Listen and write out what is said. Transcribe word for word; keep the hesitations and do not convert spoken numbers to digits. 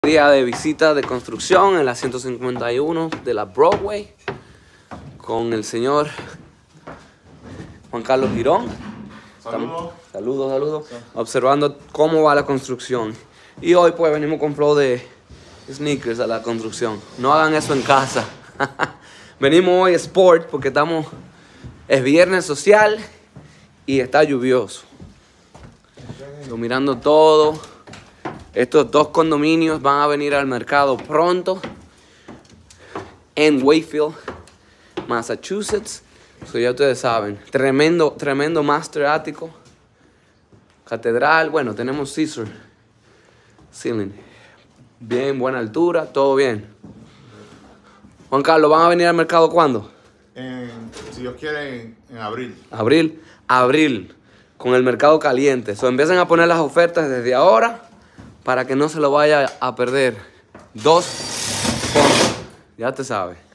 Día de visita de construcción en la ciento cincuenta y uno de la Broadway con el señor Juan Carlos Girón. Saludos. Saludos, saludos. Observando cómo va la construcción. Y hoy pues venimos con flow de sneakers a la construcción. No hagan eso en casa. Venimos hoy sport porque estamos, es viernes social y está lluvioso. So, mirando todo. Estos dos condominios van a venir al mercado pronto en Wakefield, Massachusetts. So, ya ustedes saben, tremendo, tremendo master ático, catedral. Bueno, tenemos Caesar ceiling, bien, buena altura, todo bien. Juan Carlos, ¿van a venir al mercado cuándo? En, si Dios quiere, en, en abril. Abril, abril, con el mercado caliente. So, empiecen a poner las ofertas desde ahora para que no se lo vaya a perder. Dos, ya te sabes.